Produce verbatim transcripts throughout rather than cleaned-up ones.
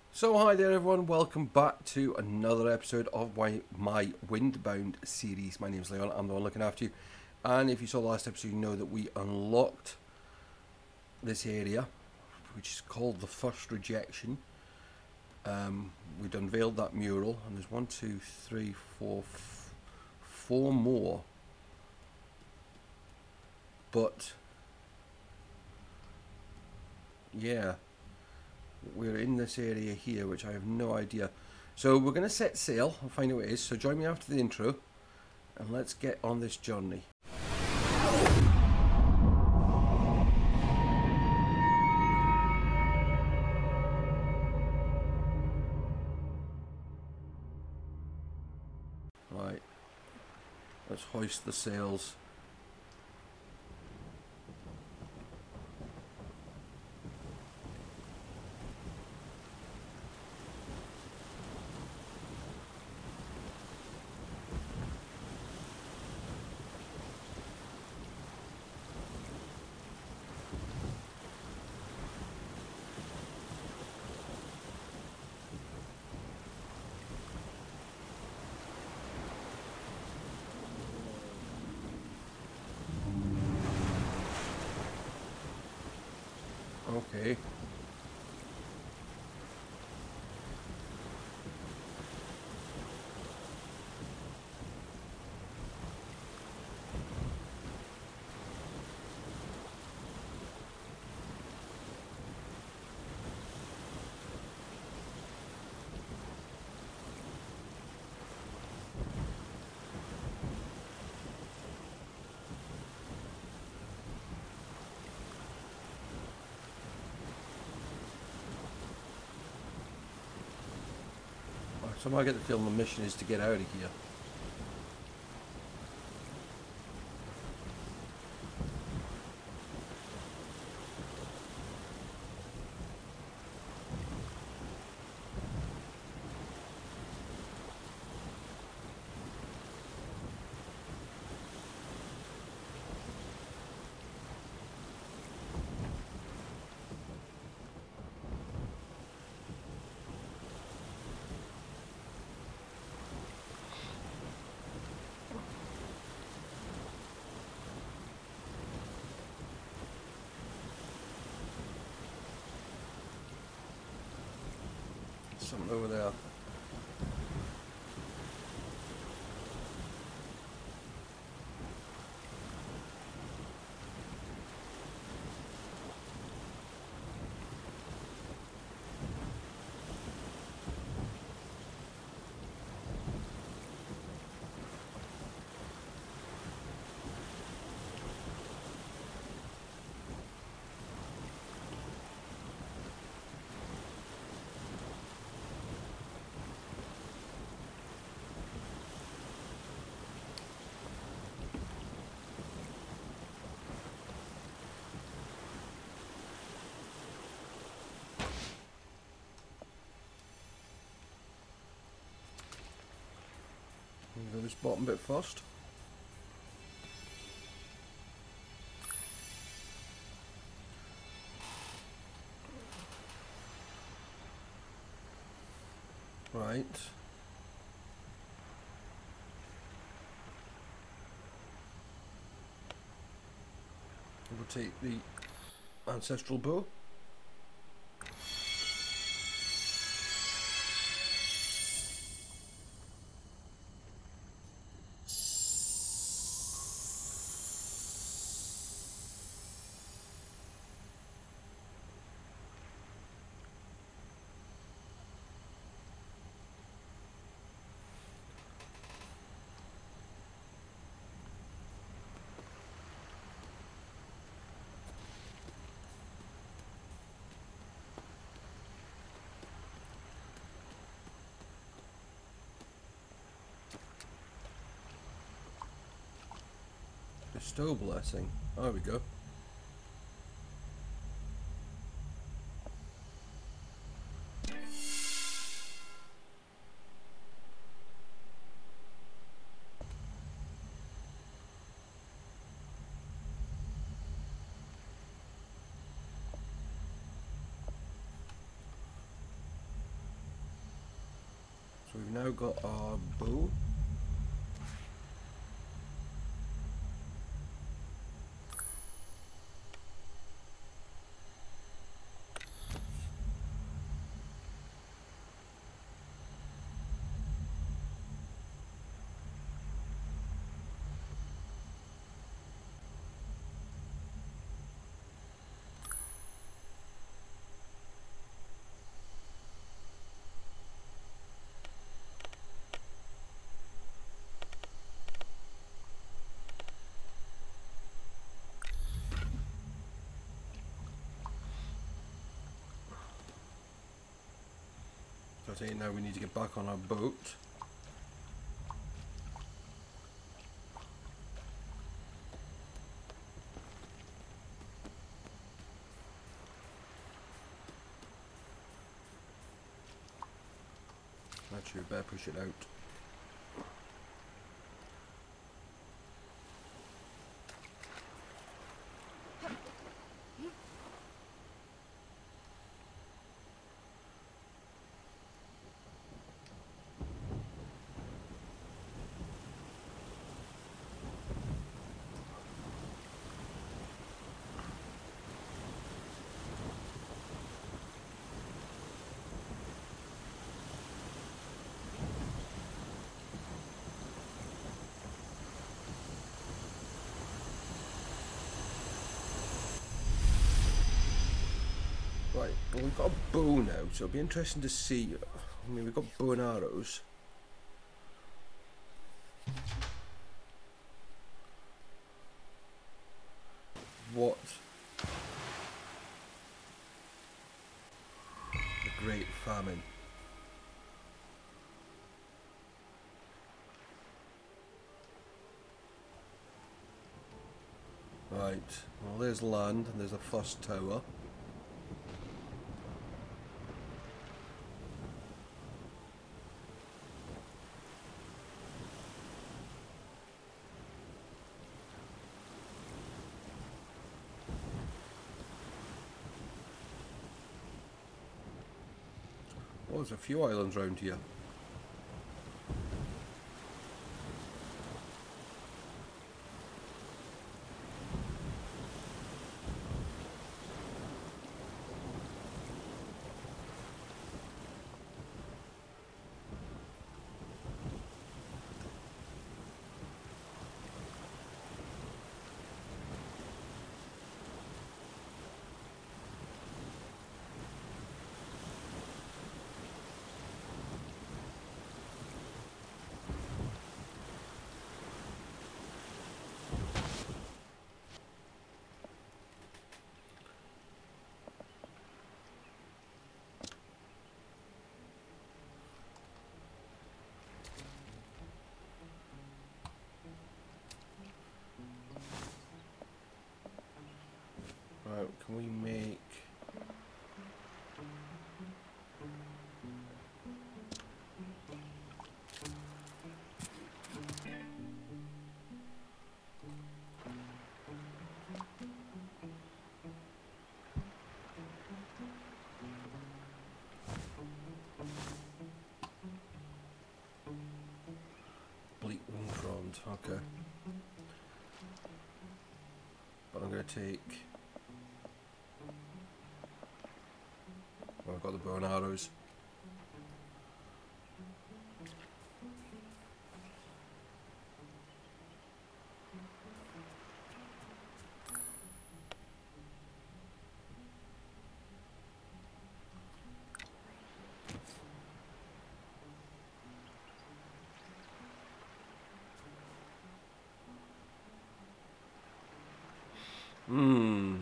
So hi there everyone, welcome back to another episode of my, my Windbound series. My name is Leon, I'm the one looking after you. And if you saw the last episode, you know that we unlocked this area, which is called the First Rejection. Um, we'd unveiled that mural, and there's one, two, three, four, f- four more. But, yeah, we're in this area here, which I have no idea. So we're going to set sail and find out what it is. So join me after the intro, and let's get on this journey. Right, let's hoist the sails. Okay. Somehow I get the feeling the mission is to get out of here. Something over there. Go this bottom bit first. Right. We'll take the ancestral bow. Bestow blessing. There we go. now got our bow. So I think now we need to get back on our boat. Actually, we better push it out. Right, well we've got a bow now, so it'll be interesting to see. I mean, we've got bow and arrows. What the Great Famine. Right, well there's land and there's a first tower. Oh, there's a few islands around here. Right, can we make... bleak wing prawns, okay. But I'm going to take... Well, I've got the bow and arrows. Hmm.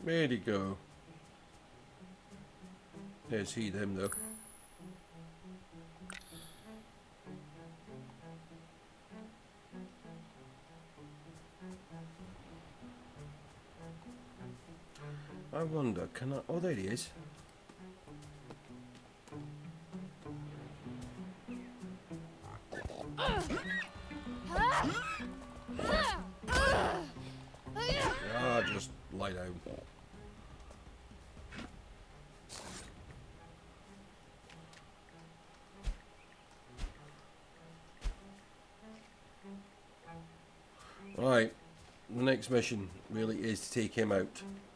Where'd he go? There's he, them though. I wonder, can I... Oh, there he is. Ah, just lie down. Right, the next mission really is to take him out.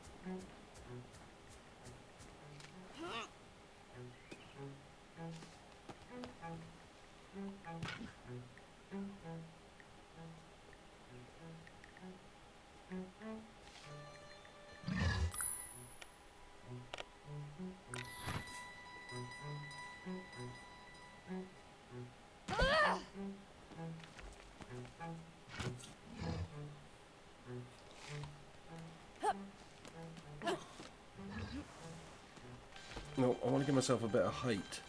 No, I want to give myself a bit of height.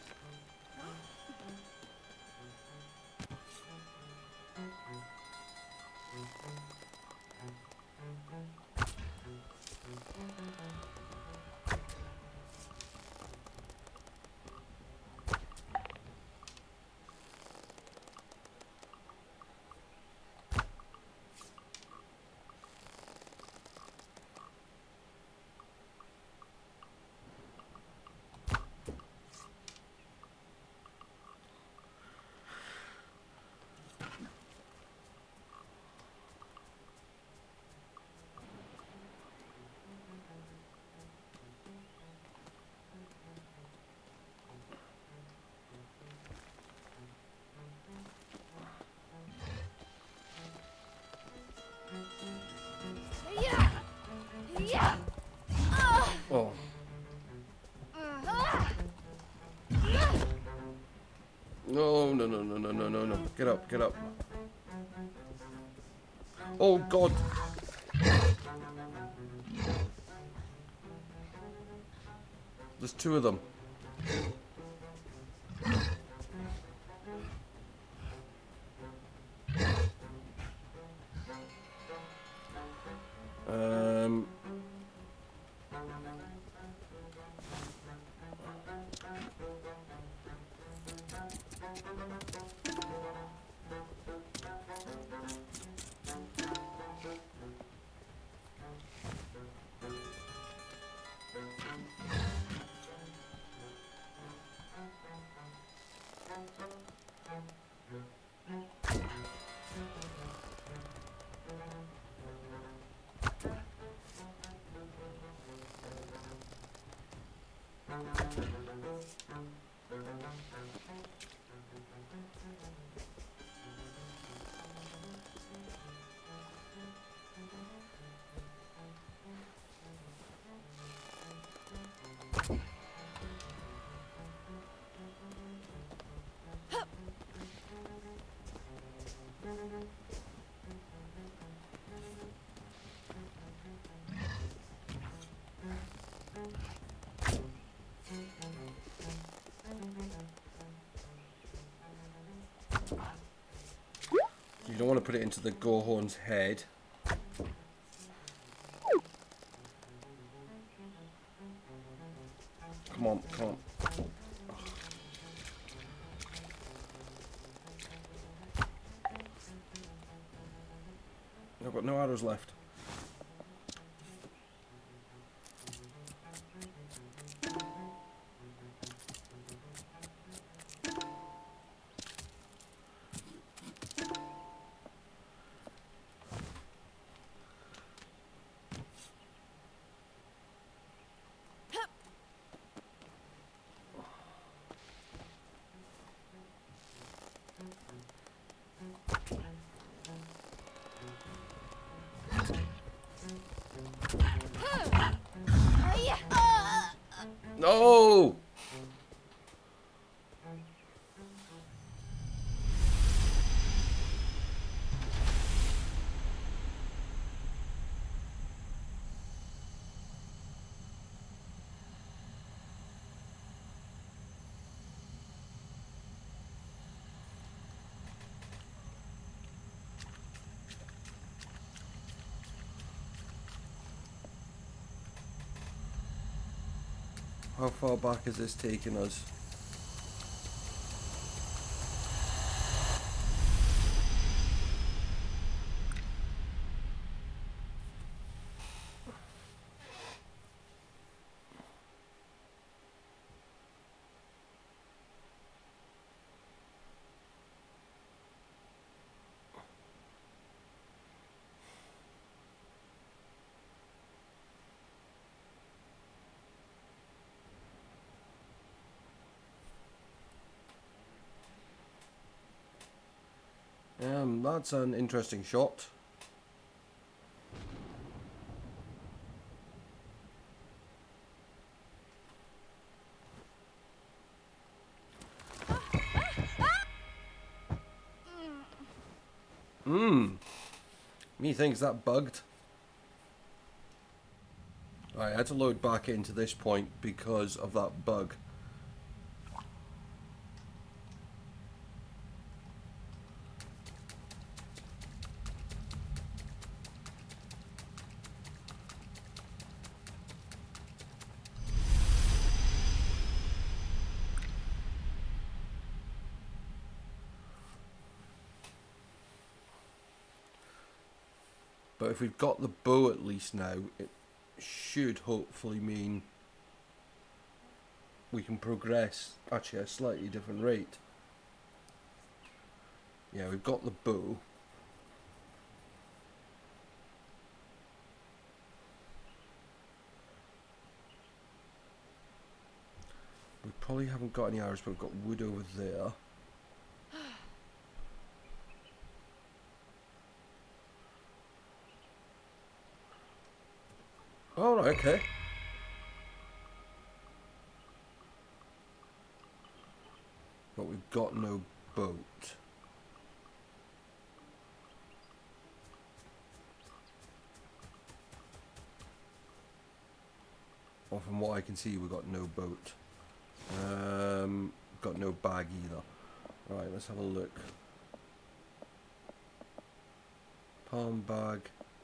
Oh. No, no, no, no, no, no, no, no. Get up, get up. Oh, God. There's two of them. Um... You don't want to put it into the Gohorn's head. Come on, come on. I've got no arrows left. No! How far back has this taken us? Um, that's an interesting shot. Mmm. Methinks that bugged. I had to load back into this point because of that bug. But if we've got the bow at least now, it should hopefully mean we can progress actually at a slightly different rate. Yeah, we've got the bow. We probably haven't got any arrows, but we've got wood over there. Oh, right, okay. But we've got no boat. Well, from what I can see, we've got no boat. Um, got no bag either. Right, let's have a look. Palm bag.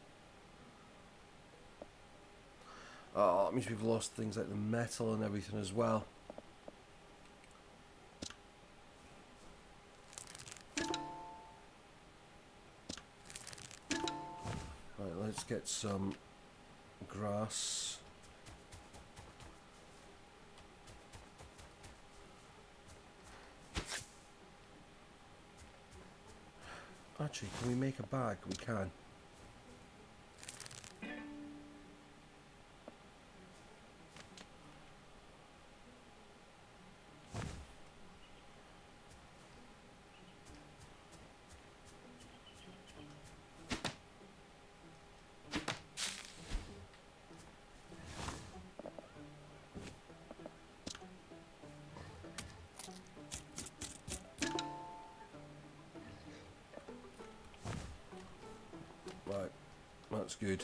Oh, it means we've lost things like the metal and everything as well. Right, let's get some grass. Actually, can we make a bag? We can. Right, that's good.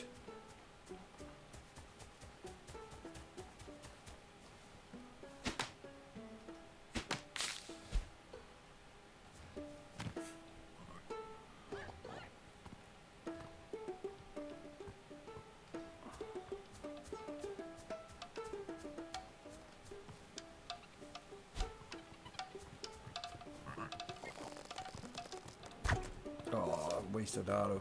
Oh, wasted arrow.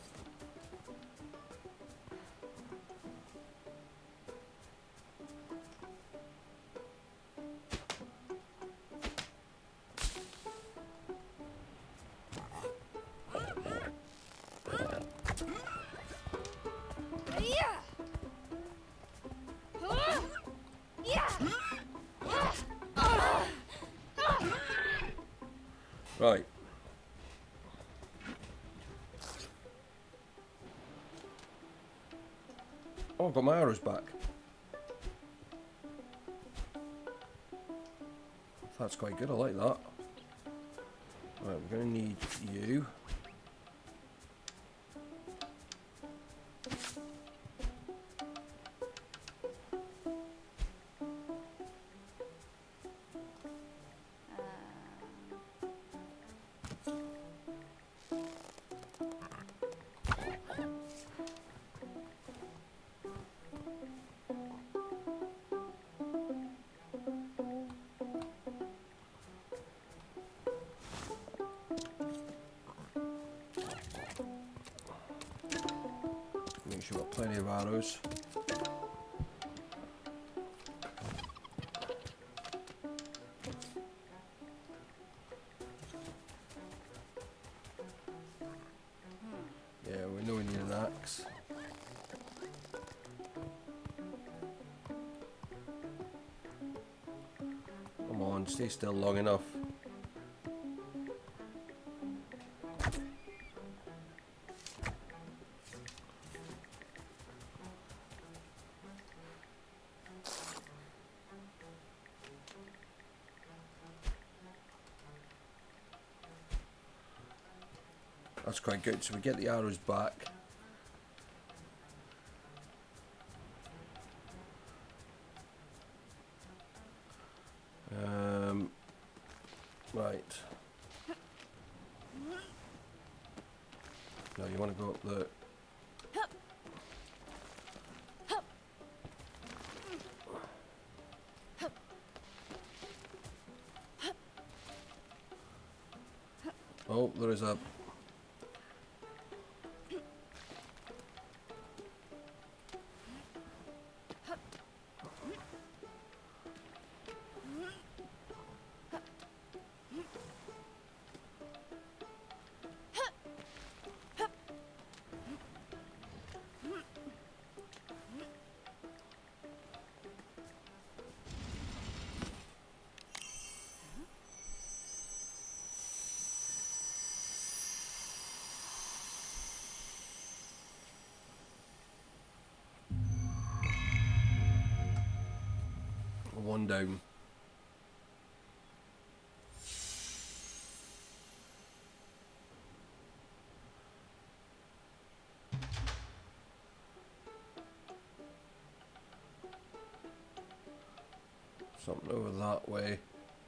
Right. Oh, I've got my arrows back. That's quite good, I like that. Right, we're going to need you. sure we've got plenty of arrows. Yeah, we know we need an axe. Come on, stay still long enough. That's quite good. So we get the arrows back. Um, right. No, you want to go up the... Oh, there is a... one down. Something over that way.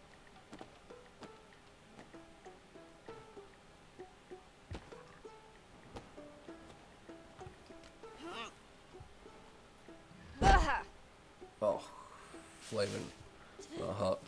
Oh, flaming. Not hot.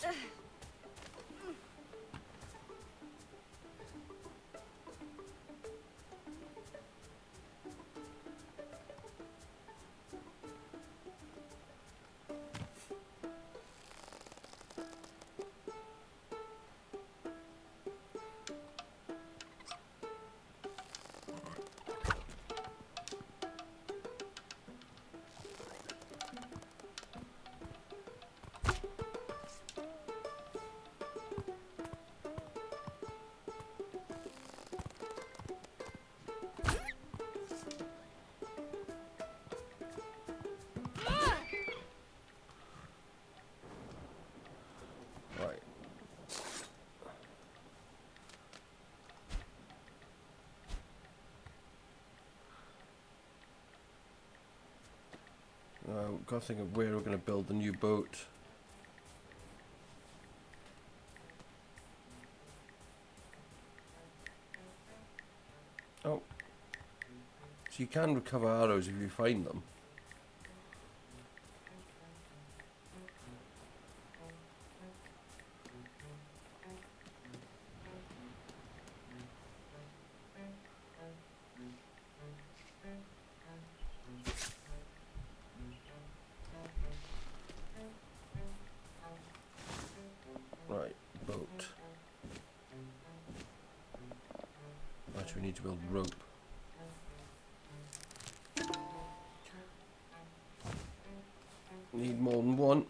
Uh, we've got to think of where we're going to build the new boat. Oh. So you can recover arrows if you find them. Right, boat. Actually, we need to build rope. Need more than one.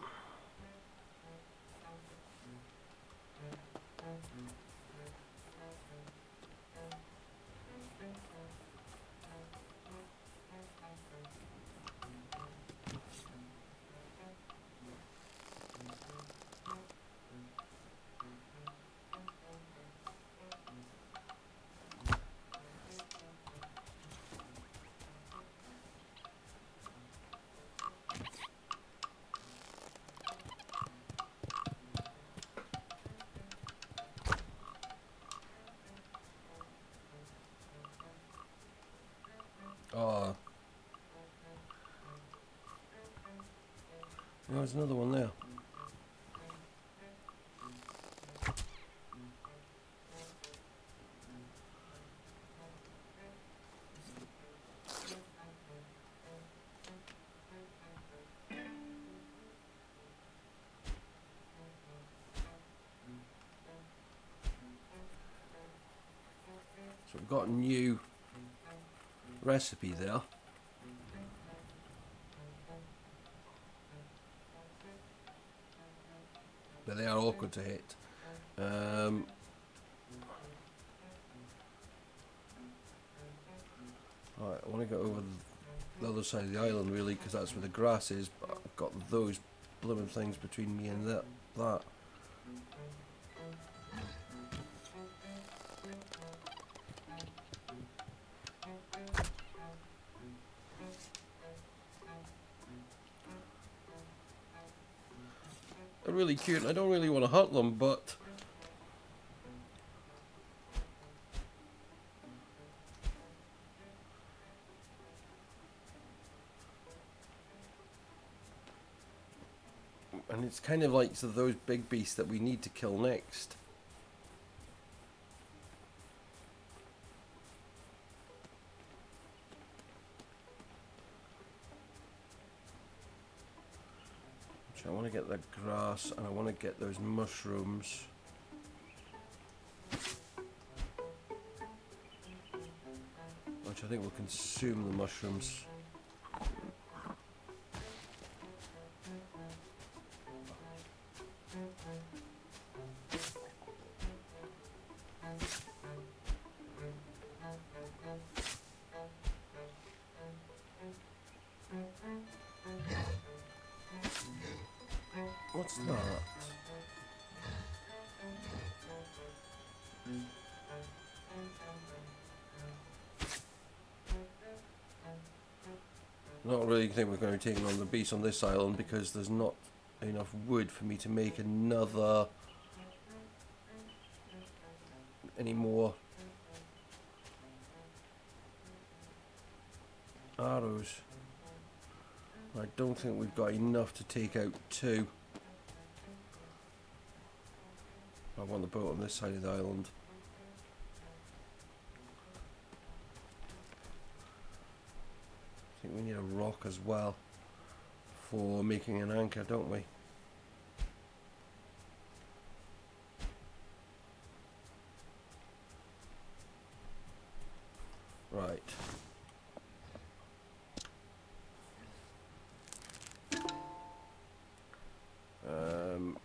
Oh. Oh, there's another one there. So we've got a new recipe there. But they are awkward to hit. Um, right, I want to go over the other side of the island really, because that's where the grass is, but I've got those blooming things between me and that. that. They're really cute, and I don't really want to hurt them, but and it's kind of like so those big beasts that we need to kill next. So I want to get the grass and I want to get those mushrooms. Which I think will consume the mushrooms. What's that? Not really think we're going to be taking on the beast on this island because there's not enough wood for me to make another any more arrows. I don't think we've got enough to take out two. I want the boat on this side of the island. I think we need a rock as well for making an anchor, don't we? Right. Um,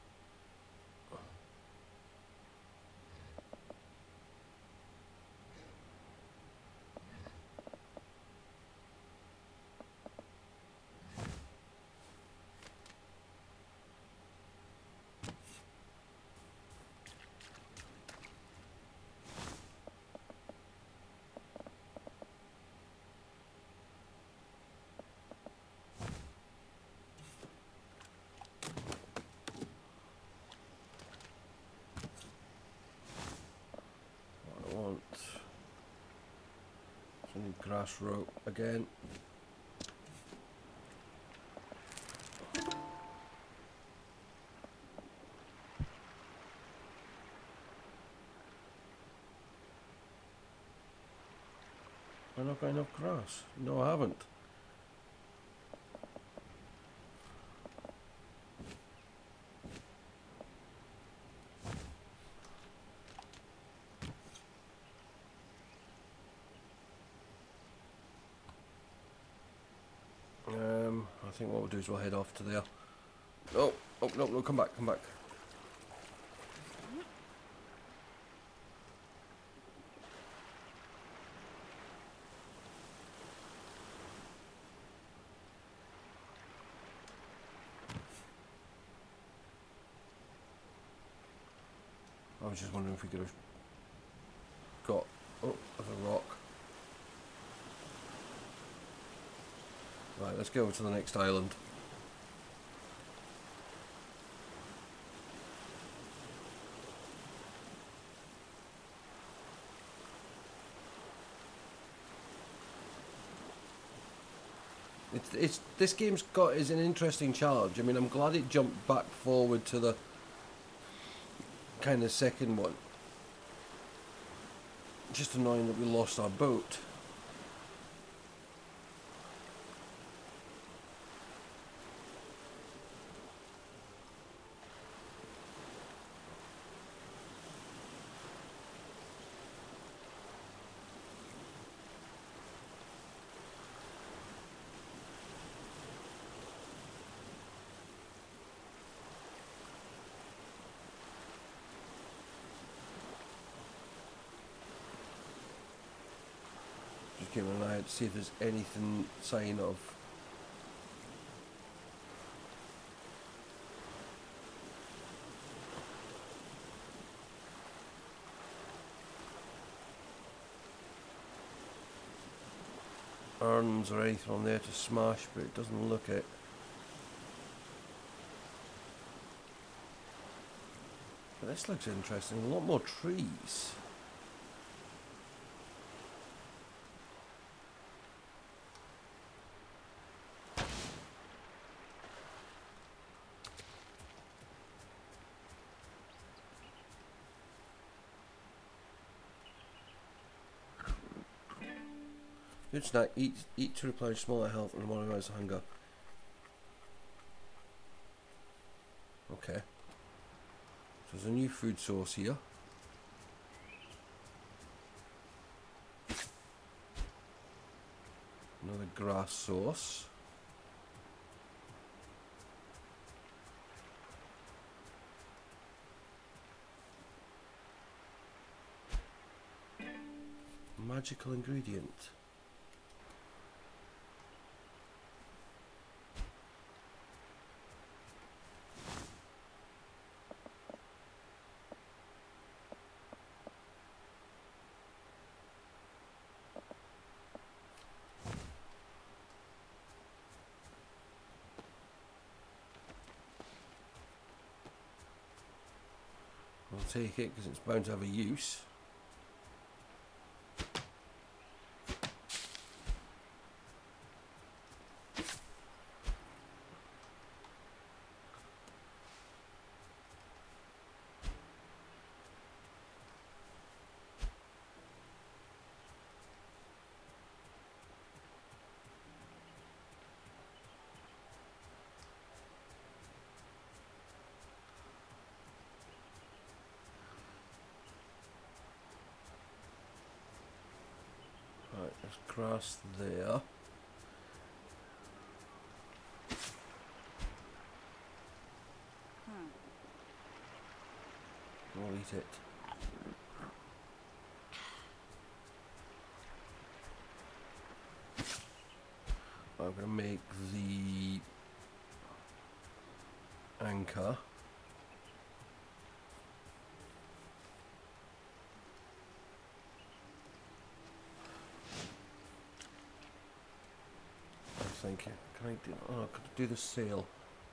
what I want. So I need grass rope again. I've not got enough grass. No, I haven't. Um, I think what we'll do is we'll head off to there. Oh, oh no, no, come back, come back. I was just wondering if we could have got... Oh, there's a rock. Right, let's go to the next island. It's, it's, this game's got is an interesting challenge. I mean, I'm glad it jumped back forward to the kind of second one. Just annoying that we lost our boat. just keeping an eye out to see if there's anything sign of urns or anything on there to smash, but it doesn't look it. But this looks interesting. A lot more trees. Good snack. Eat, eat to replenish smaller health and modernize hunger. Okay. So there's a new food source here. Another grass source. Magical ingredient. I'll take it because it's bound to have a use. Right, there's grass there. We'll eat it. I'm going to make the anchor. Thank you. Can I do? Oh, I could do the sail.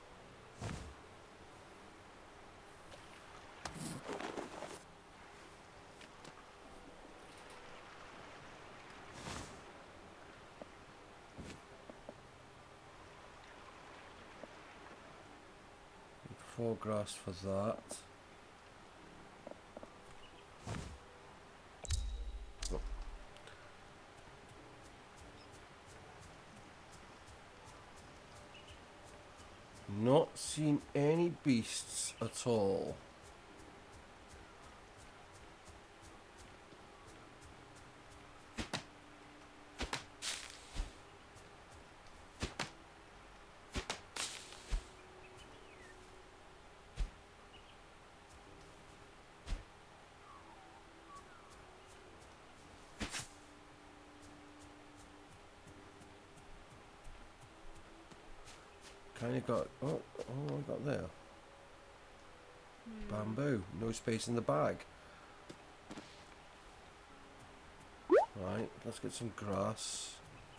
Four grass for that. Oh. Not seen any beasts at all. Kind of got, oh, oh, I got there. Hmm. Bamboo, no space in the bag. Right, let's get some grass.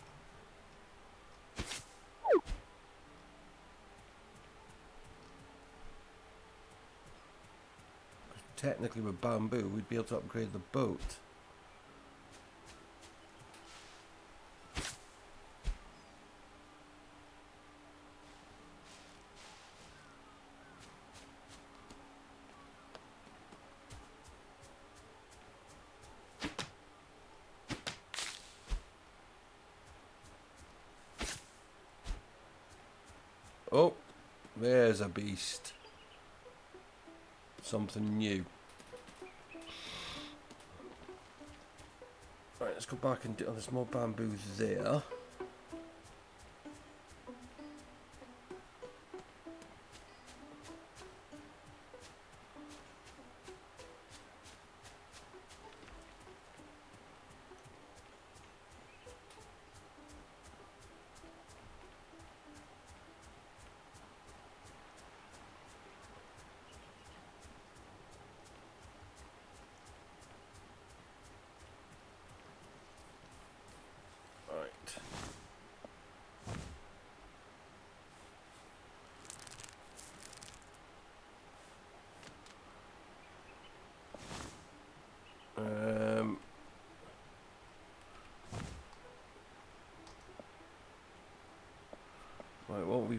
Technically with bamboo, we'd be able to upgrade the boat. Oh, there's a beast. Something new. Right, let's go back and do. Oh, there's more bamboo there.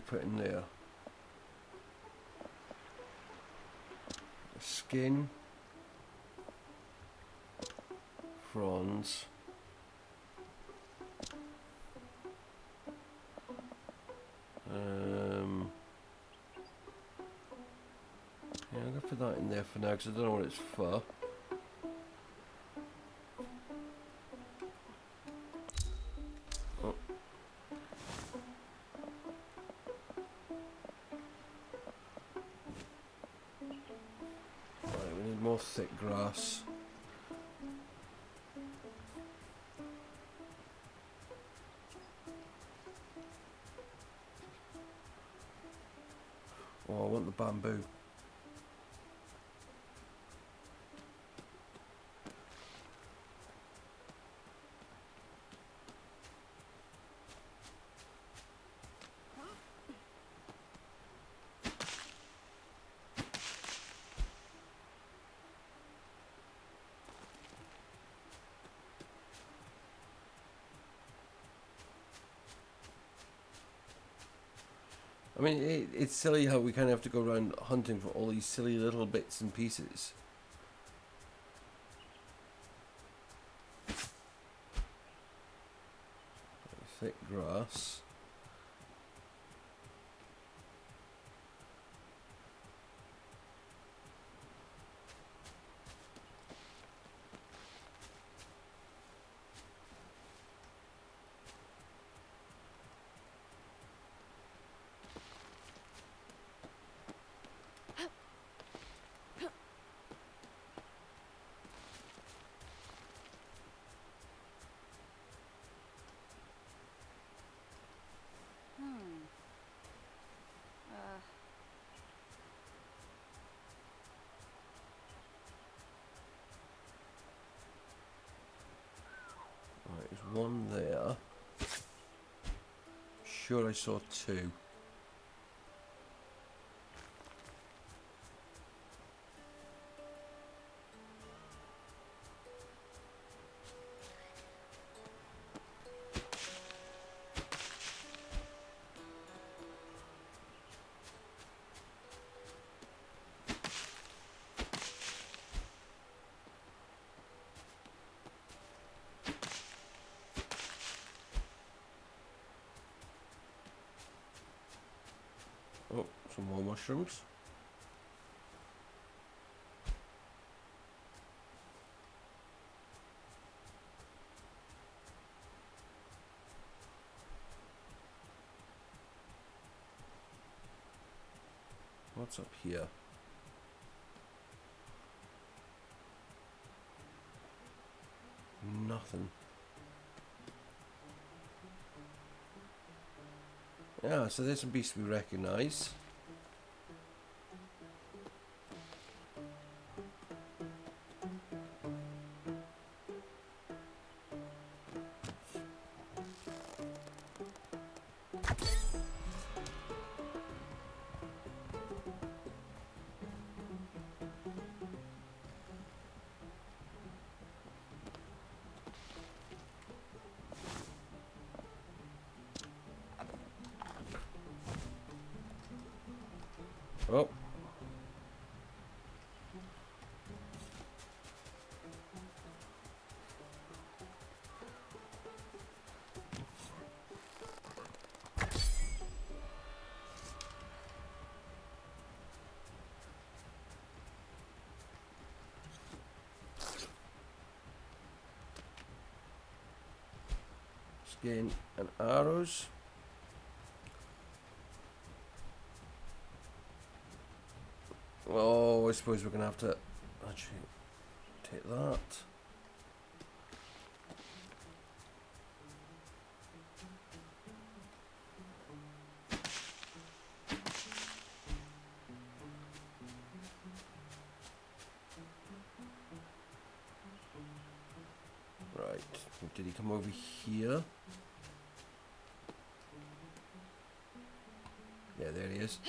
put in there? Skin, prawns, um, yeah, I'm going to put that in there for now because I don't know what it's for. Oh. Right, we need more thick grass. Oh, I want the bamboo. I mean, it, it's silly how we kind of have to go around hunting for all these silly little bits and pieces. Thick grass. Right, there's one there. Sure, I saw two. Oh, some more mushrooms. What's up here? Nothing. Yeah, so there's some beasts we recognise. Oh. Skin and arrows. Oh, I suppose we're going to have to actually take that. Right, did he come over here? Yeah, there he is.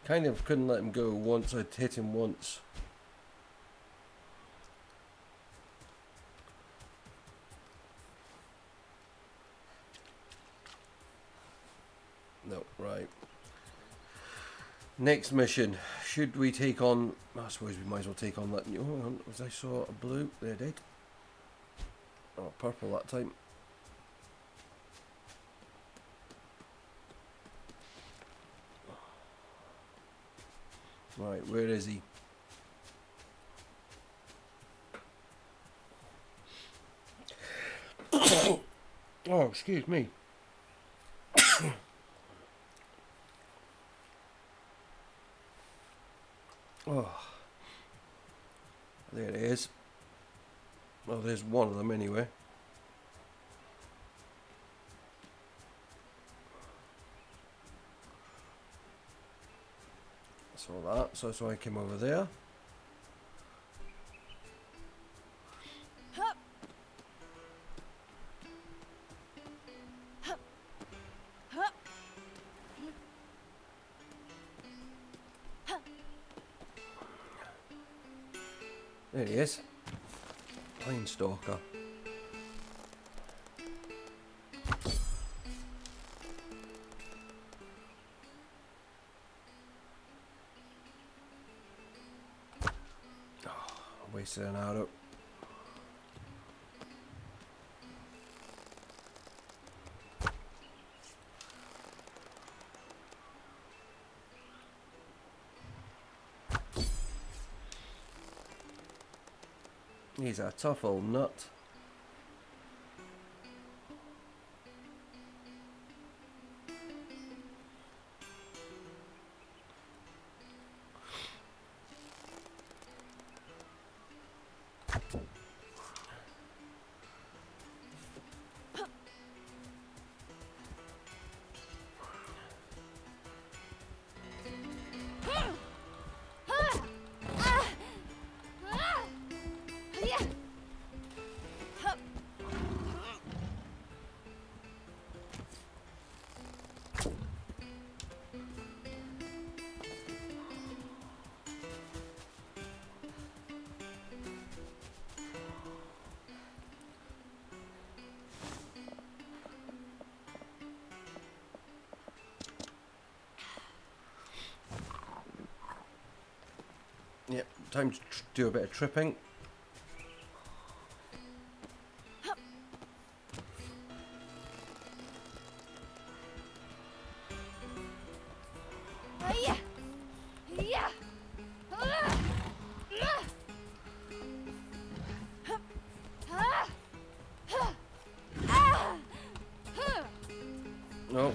kind of couldn't let him go once I'd hit him once. No, right. Next mission. Should we take on... I suppose we might as well take on that... Oh, hang on, was I saw a blue? There, did. Oh, purple that time. Right, where is he? Oh, excuse me. Oh, there it is. Well, there's one of them anyway. Saw that, so that's why I came over there. There he is. Plane stalker. Oh, wasted an arrow. He's a tough old nut. Yep, time to tr do a bit of tripping. No.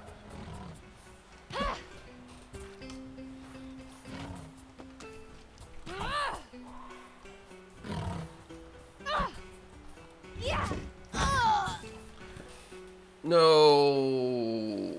No.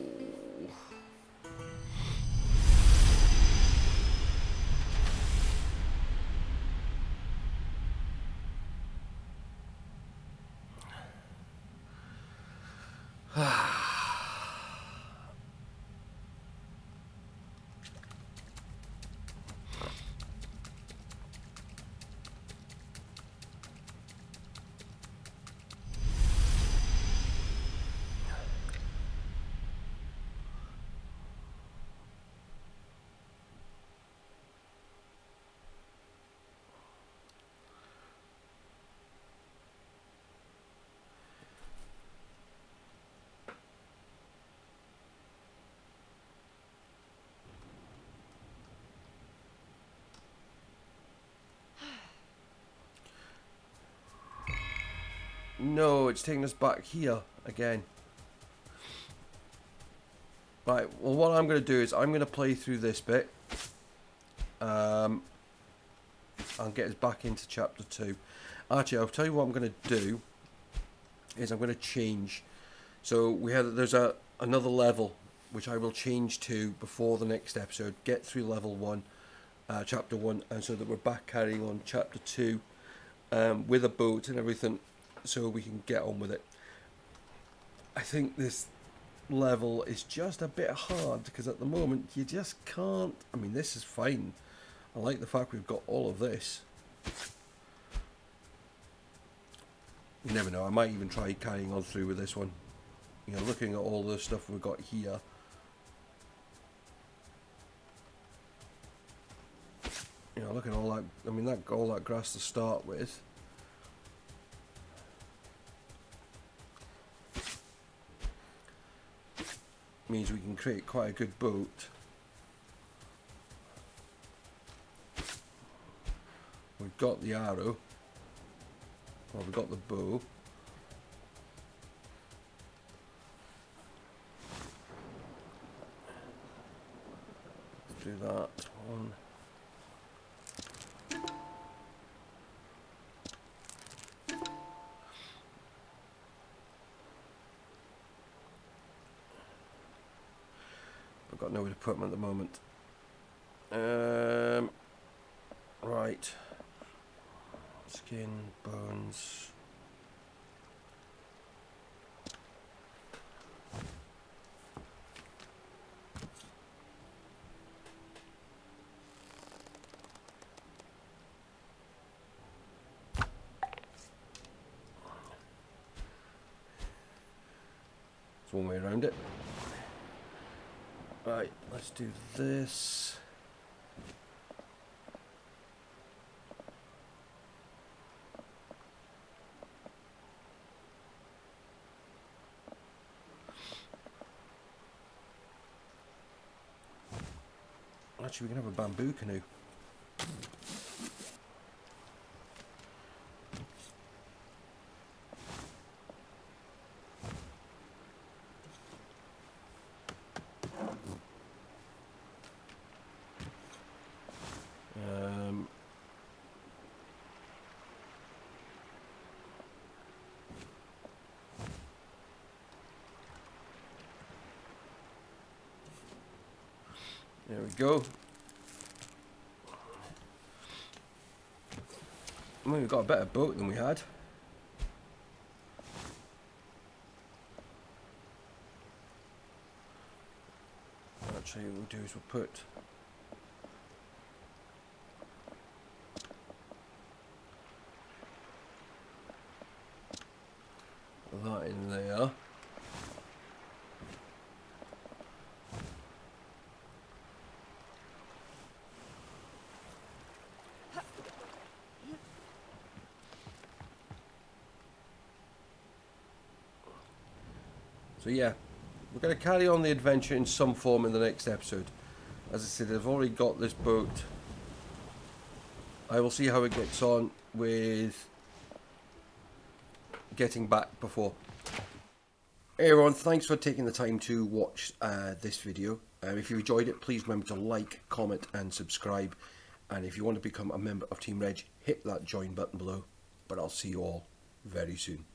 No, it's taking us back here again. Right, well what I'm going to do is I'm going to play through this bit. Um, and get us back into chapter two. Actually, I'll tell you what I'm going to do. Is I'm going to change. So we had there's a another level which I will change to before the next episode. Get through level one, uh, chapter one, and so that we're back carrying on chapter two um, with a boat and everything. So we can get on with it. I think this level is just a bit hard because at the moment you just can't. I mean, this is fine. I like the fact we've got all of this. You never know, I might even try carrying on through with this one. You know, looking at all the stuff we've got here. You know, look at all that, I mean, that all that grass to start with. Means we can create quite a good boat. We've got the arrow. Well, we've got the bow. Let's do that one. I've got nowhere to put them at the moment. Um, right. Skin, bones. There's one way around it. Right, let's do this. Actually, we can have a bamboo canoe. Um, there we go. I mean, we've got a better boat than we had. Actually, what we'll do is we'll put that in there. So yeah, we're going to carry on the adventure in some form in the next episode. As I said, I've already got this boat. I will see how it gets on with getting back before. Hey everyone, thanks for taking the time to watch uh, this video. Um, if you enjoyed it, please remember to like, comment and subscribe. And if you want to become a member of Team Reg, hit that join button below. But I'll see you all very soon.